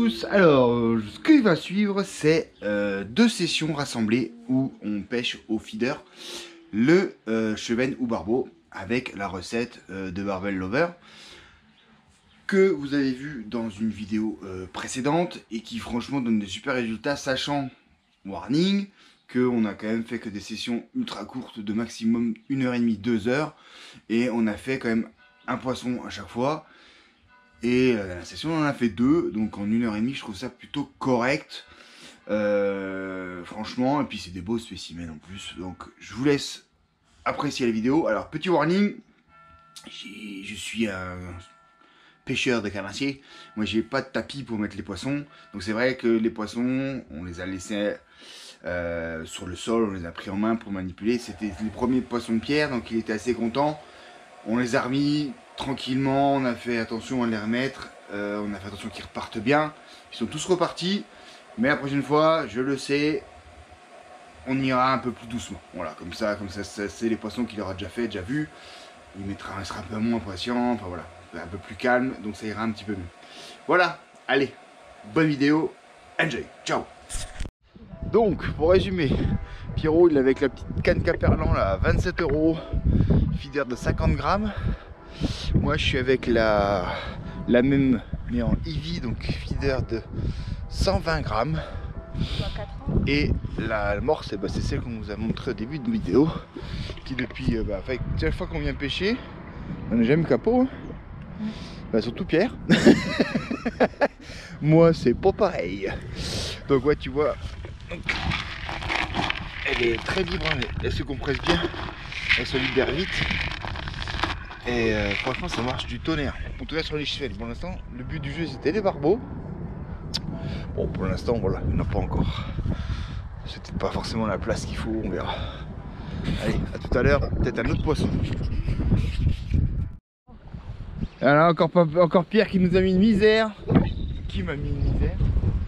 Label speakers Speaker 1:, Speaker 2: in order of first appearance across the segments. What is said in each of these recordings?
Speaker 1: tous. Alors, ce qui va suivre, c'est 2 sessions rassemblées où on pêche au feeder le chevenne ou barbeau avec la recette de Barbel Lover que vous avez vu dans une vidéo précédente et qui franchement donne des super résultats, sachant, warning, qu'on a quand même fait que des sessions ultra courtes de maximum 1h30, 2 heures, et on a fait quand même un poisson à chaque fois. Et la session on en a fait 2, donc en 1h30 je trouve ça plutôt correct, franchement, et puis c'est des beaux spécimens en plus, donc je vous laisse apprécier la vidéo. Alors petit warning, je suis un pêcheur de carnassier, moi j'ai pas de tapis pour mettre les poissons, donc c'est vrai que les poissons on les a laissés sur le sol, on les a pris en main pour manipuler, c'était les premiers poissons de Pierre, donc il était assez content, on les a remis tranquillement, on a fait attention à les remettre, on a fait attention qu'ils repartent bien, ils sont tous repartis, mais la prochaine fois, je le sais, on ira un peu plus doucement, voilà, comme ça c'est les poissons qu'il aura déjà fait, déjà vu, il sera un peu moins patient, enfin voilà, un peu plus calme, donc ça ira un petit peu mieux. Voilà, allez, bonne vidéo, enjoy, ciao. Donc, pour résumer, Pierrot, il est avec la petite canne Caperlan là, à 27 €, feeder de 50 grammes. Moi je suis avec la même mais en Eevee, donc feeder de 120 grammes. Et la morse, c'est celle qu'on vous a montré au début de vidéo, qui depuis chaque fois qu'on vient pêcher, on n'a jamais eu capot, hein. Surtout Pierre. Moi c'est pas pareil. Donc ouais, tu vois, donc, elle est très libre, hein. Elle se compresse bien, elle se libère vite. Et franchement ça marche du tonnerre. En tout cas sur les chevelles, pour l'instant le but du jeu c'était les barbeaux. Bon, pour l'instant voilà, il n'y en a pas encore. C'était pas forcément la place qu'il faut, on verra. Allez, à tout à l'heure, peut-être un autre poisson. Alors encore Pierre qui nous a mis une misère. Qui m'a mis une misère?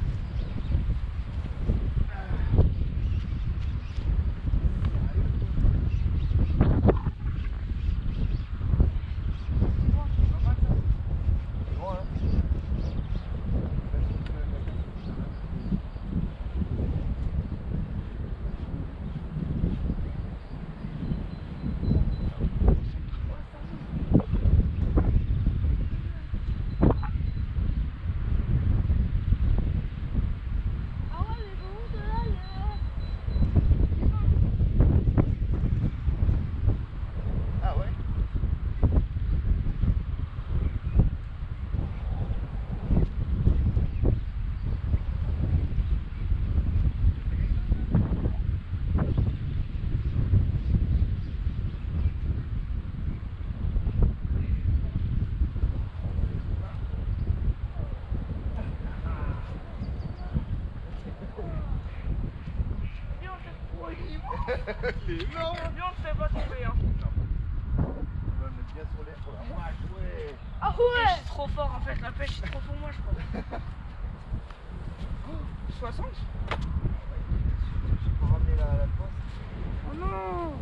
Speaker 2: Il est énorme. Bien, on ne fait pas tomber, hein.
Speaker 1: On va mettre bien sur l'air. Oh, ouais.
Speaker 2: Ah ouais. Je suis trop fort en fait, la pêche est trop pour moi je crois. 60.
Speaker 1: Je peux ramener la poste.
Speaker 2: Oh non.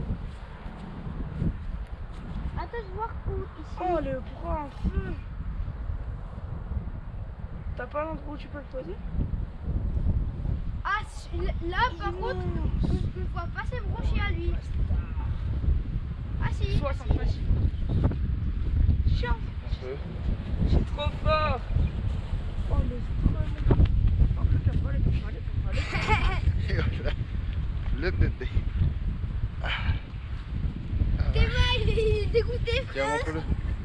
Speaker 3: Attends, je vois où ici.
Speaker 2: Oh le bras en feu. T'as pas l'endroit où tu peux le poser?
Speaker 3: Ah, là par contre, on ne voit pas ses brochets à lui. Ah si.
Speaker 2: 60 facile. Chiant. Je suis trop fort. Oh le stress. Oh putain, faut aller.
Speaker 1: Et voilà. Le bébé.
Speaker 3: T'es mal, il est dégoûté,
Speaker 1: Tiens,
Speaker 3: frère.
Speaker 1: montre-le.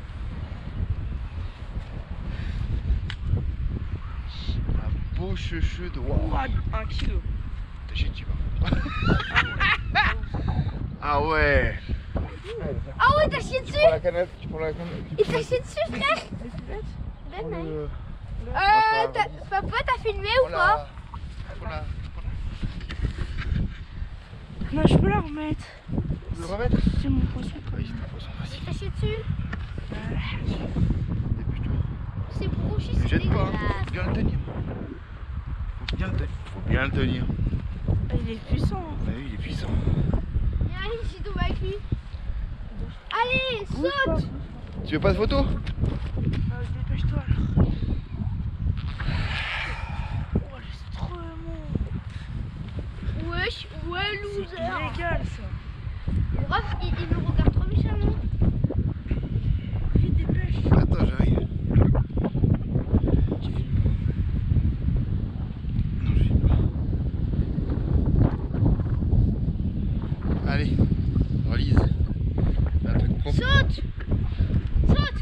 Speaker 1: Un beau cheveu de
Speaker 2: Ouah, 1 kilo.
Speaker 1: T'as chié dessus, par contre. Ah ouais.
Speaker 3: Ah ouais, t'as chié dessus.
Speaker 1: Tu prends la canne.
Speaker 3: Il t'a chié dessus, frère. Ben, papa, t'as filmé ou pas?
Speaker 2: Non, je peux la remettre.
Speaker 1: Tu veux le remettre?
Speaker 2: C'est mon poisson.
Speaker 1: Oui, c'est ton poisson, vas-y.
Speaker 3: Il t'a chié dessus.
Speaker 1: Dépêche-toi.
Speaker 3: C'est broché,
Speaker 1: Ne
Speaker 3: c'est
Speaker 1: jette pas, hein.
Speaker 3: dégueulasse.
Speaker 1: Faut bien le tenir. Faut bien le tenir.
Speaker 2: Il est puissant. Hein.
Speaker 1: Bah oui, il est puissant.
Speaker 3: Viens, j'y tombe avec lui. Allez, saute.
Speaker 1: Tu veux pas de photo?
Speaker 2: Dépêche-toi alors.
Speaker 3: loser.
Speaker 2: C'est illégal ça.
Speaker 3: Bref, il me regarde trop méchamment.
Speaker 2: Vite, dépêche.
Speaker 1: Attends, j'arrive. Non, je filme pas. Allez, relise. Un truc propre.
Speaker 3: Saute. Saute.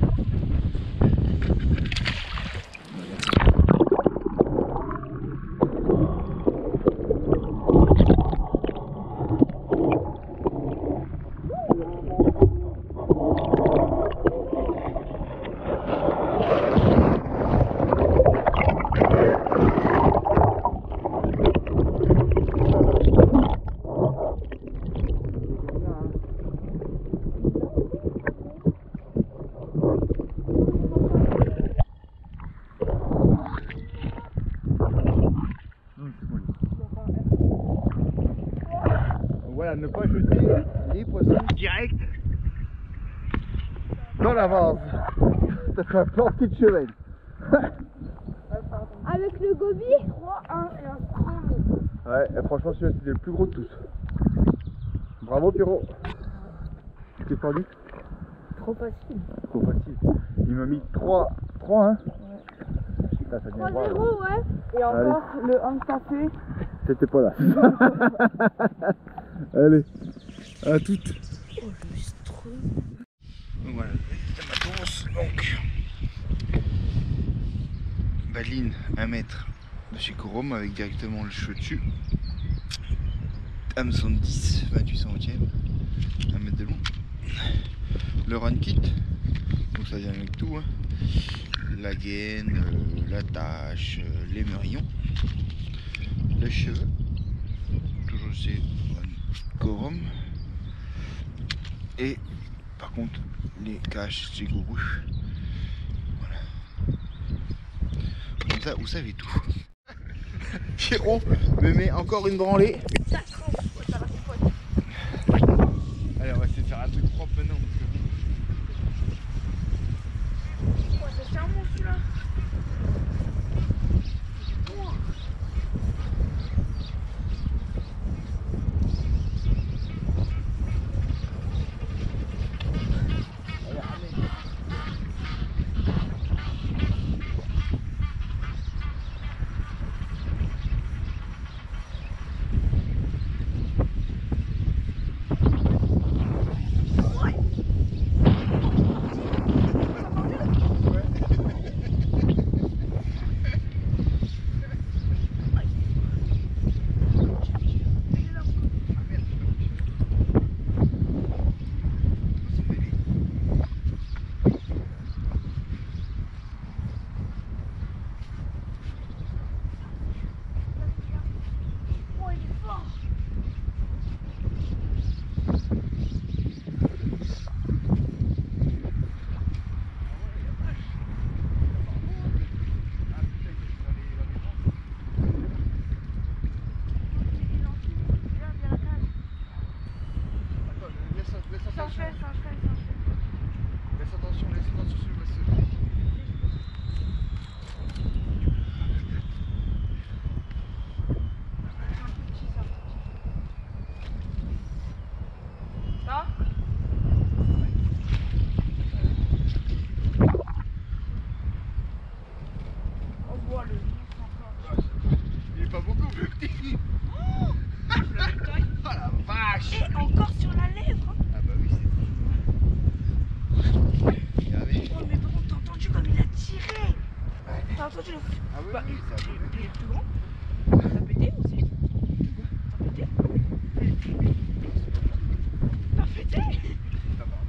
Speaker 1: Voilà, ne pas jeter les poissons direct dans la vase. Ça fait un planter de cheval.
Speaker 3: Avec le gobi.
Speaker 2: 3, 1 et un chrome.
Speaker 1: Ouais, et franchement, celui-là, c'était le plus gros de tous. Bravo, Pierrot. Tu t'es tendu?
Speaker 2: Trop facile.
Speaker 1: Trop facile. Il m'a mis 3, hein? Là, ça vient
Speaker 3: 3-0,
Speaker 1: voir, là.
Speaker 3: ouais.
Speaker 2: Et encore, le 1 que t'as fait.
Speaker 1: T'étais pas là. Allez, à toutes.
Speaker 2: Oh, je me suis trop.
Speaker 1: Donc voilà, c'est ma course. Donc, baline 1 mètre de chez Corom avec directement le cheveu dessus. Hameçon 10, 28 centièmes, 1 mètre de long. Le run kit, donc ça vient avec tout, hein. La gaine, l'attache, les merillons, les cheveux, toujours chez Corom. Et par contre les caches chez Gourou. Voilà. Comme ça vous savez tout. Pierrot me met encore une branlée. Allez, on va essayer de faire un truc propre maintenant.
Speaker 2: Ouais, ça tient bon celui-là. Toi, tu le fous.
Speaker 1: Ah oui,
Speaker 2: Bah,
Speaker 1: oui, ça a
Speaker 2: il est plus grand. Ça a pété ou c'est. Ça a pété. Ça a pété.
Speaker 1: Ça va.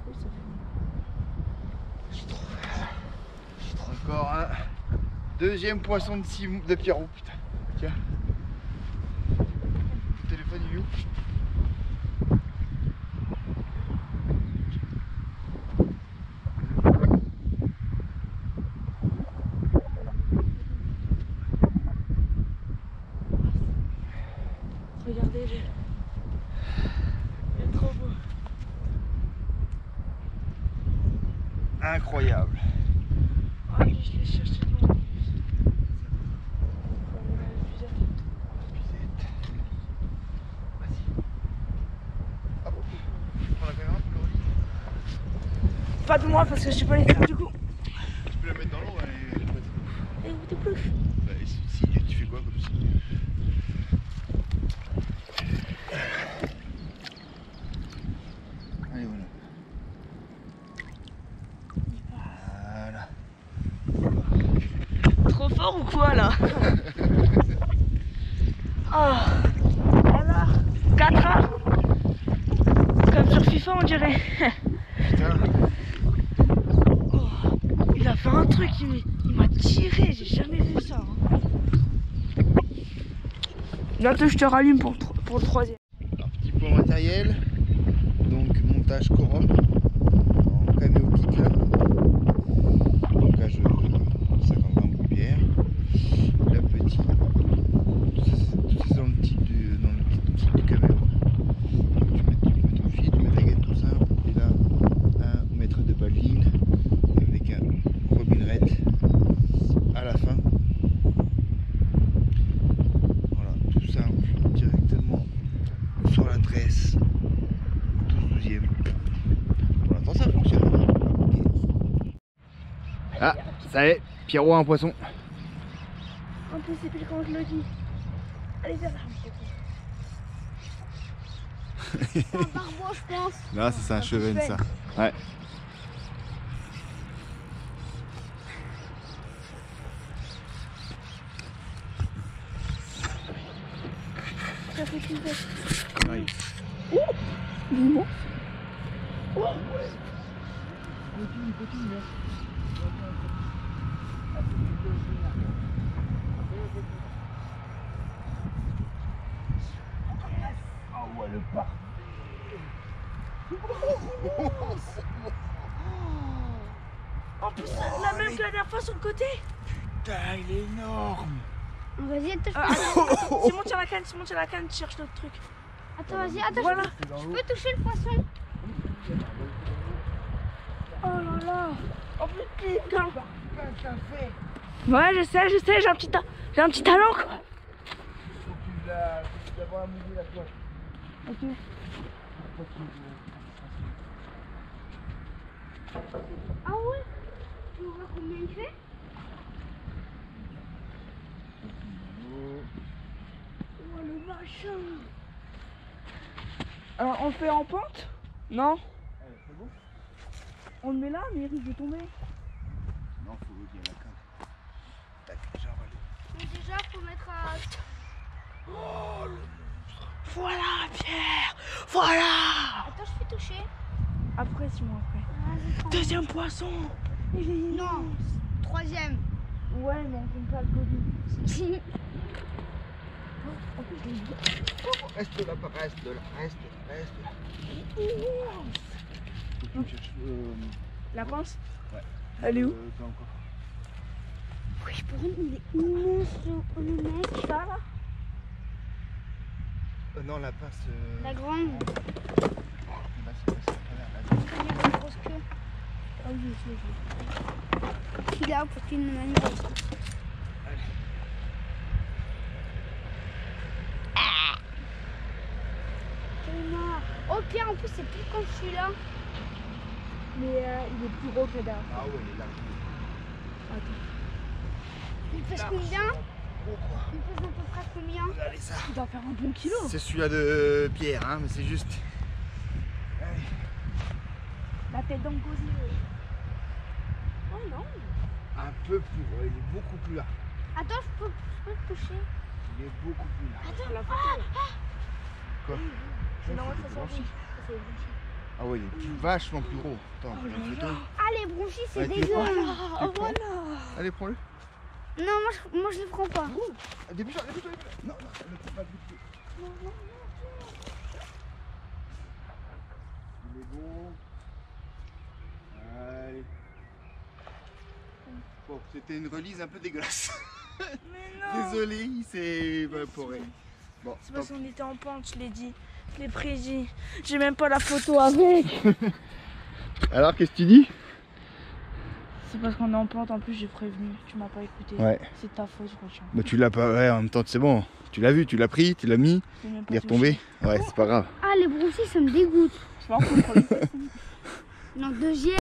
Speaker 2: Oui, ça fait.
Speaker 1: J'ai trop encore un deuxième poisson de Pierrot, putain. Tiens. Le téléphone il est où?
Speaker 2: Regardez, il est trop beau.
Speaker 1: Incroyable.
Speaker 2: Ah, lui, je l'ai cherché de loin.
Speaker 1: Vas-y. Hop. Je prends la caméra pour le relier.
Speaker 2: Pas de moi parce que je sais pas les faire du coup.
Speaker 1: Tu peux la mettre dans l'eau, elle est pas de...
Speaker 2: Et où t'es plus?
Speaker 1: Bah, si, tu fais quoi comme ça? Allez, voilà. Voilà.
Speaker 2: Trop fort ou quoi là? Oh, alors 4 heures. Comme sur FIFA on dirait.
Speaker 1: Putain.
Speaker 2: Oh, il a fait un truc, il m'a tiré, j'ai jamais vu ça. Hein. Bientôt je te rallume pour le troisième.
Speaker 1: Un petit point matériel. Donc montage Corum en caméo kit là. Blocage 50 grammes de bière. La petite. Tout ça dans le titre du caméo. Tu mets ton fil, tu mets ta gaine tout simple. Et là, 1 mètre de baline avec un robinette à la fin. Voilà, tout simple, directement sur la tresse. 12e. Pour l'instant ça fonctionne. Ah, ça y est, Pierrot a un poisson.
Speaker 2: En plus c'est pile quand je le dis. Allez viens là.
Speaker 3: C'est un barbeau, je pense.
Speaker 1: Là c'est un chevenne ça. Ouais.
Speaker 2: Ça fait plus vite.
Speaker 1: Ouais.
Speaker 2: Oh, dis-moi. Oh.
Speaker 1: Oh ouais, le parc.
Speaker 2: En plus la même que la dernière fois sur le côté.
Speaker 1: Putain, il est énorme.
Speaker 3: Vas-y, attends,
Speaker 2: Simon tire la canne, tu cherches l'autre truc.
Speaker 3: attends, vas-y, attends,
Speaker 2: Voilà.
Speaker 3: je peux toucher le poisson.
Speaker 2: Oh là là. En plus il est grand. Ouais je sais, j'ai un petit talent quoi.
Speaker 1: Faut que tu la vois mouiller la toile.
Speaker 2: Ok.
Speaker 3: Ah ouais? Tu vois combien il fait?
Speaker 2: Oh le machin. Alors on le fait en pente? Non?
Speaker 1: C'est bon?
Speaker 2: On le met là mais il risque de tomber.
Speaker 1: Non, faut redire la canne. Tac, déjà on va aller.
Speaker 3: Mais déjà, faut mettre à...
Speaker 1: Oh le monstre.
Speaker 2: Voilà Pierre. Voilà.
Speaker 3: Attends, je fais toucher.
Speaker 2: Après Simon après.
Speaker 3: Vas-y, prends.
Speaker 2: Deuxième poisson. Il est
Speaker 3: Non,
Speaker 2: immense.
Speaker 3: troisième.
Speaker 2: Ouais mais on compte pas le Covid.
Speaker 3: Si.
Speaker 2: En plus je l'ai dit.
Speaker 1: Reste là, reste là. Faut que tu me cherches.
Speaker 2: La pince?
Speaker 1: Ouais.
Speaker 2: Elle est où?
Speaker 1: Pas encore.
Speaker 3: Oui, pour une, il est immense le mec.
Speaker 2: Ça là?
Speaker 1: Non, la pince.
Speaker 3: La grande.
Speaker 1: Là, c'est à travers la
Speaker 3: Il y a une grosse queue.
Speaker 2: Ah oui, je l'ai.
Speaker 3: Il a pour qu'il ne manipule. Oh Pierre, en plus c'est plus quand je suis là.
Speaker 2: Mais il est plus gros que la dernière.
Speaker 1: Ah ouais, il est là.
Speaker 2: Attends.
Speaker 3: Il pèse combien?
Speaker 1: Gros quoi.
Speaker 3: Il pèse à peu près combien?
Speaker 1: Regardez ça.
Speaker 2: Il doit faire un bon kilo.
Speaker 1: C'est celui-là de Pierre, hein, mais c'est juste. Allez.
Speaker 2: La tête d'Angosy. Oh non.
Speaker 1: Un peu plus gros, il est beaucoup plus là.
Speaker 3: Attends, je peux le toucher.
Speaker 1: Il est beaucoup plus là.
Speaker 2: Attends, la photo.
Speaker 1: Quoi?
Speaker 2: C'est normal,
Speaker 1: c'est
Speaker 2: ça sort
Speaker 1: blanchi.
Speaker 2: rouge. C'est blanchi.
Speaker 1: Ah ouais, il est vachement plus gros. Attends,
Speaker 2: Oh là
Speaker 1: une photo.
Speaker 3: Ah, les bronchies, c'est
Speaker 1: Ouais, tu les
Speaker 3: dégueu.
Speaker 1: prends
Speaker 2: Oh voilà.
Speaker 1: Allez, prends-le.
Speaker 3: Non, moi je le prends pas.
Speaker 1: Dépêche-toi, dépêche-toi. Non, non, ne prends pas vite. Il est bon. Allez. Bon, c'était une release un peu dégueulasse.
Speaker 2: Mais non.
Speaker 1: Désolé, il s'est évaporé. Bon,
Speaker 2: C'est parce qu'on était en pente, je l'ai dit. Je l'ai prédit. J'ai même pas la photo avec.
Speaker 1: Alors, qu'est-ce que tu dis?
Speaker 2: C'est parce qu'on est en pente, en plus j'ai prévenu. Tu m'as pas écouté.
Speaker 1: Ouais.
Speaker 2: C'est de ta faute, Rochon.
Speaker 1: Bah, tu l'as pas, ouais, en même temps, c'est bon. Tu l'as vu, tu l'as pris, tu l'as mis,
Speaker 2: Je l'ai même pas
Speaker 1: il est retombé.
Speaker 2: touché.
Speaker 1: Ouais, c'est pas grave.
Speaker 3: Ah, les bronchies, ça me dégoûte.
Speaker 2: C'est pas contre les fesses.
Speaker 3: Non, deuxième.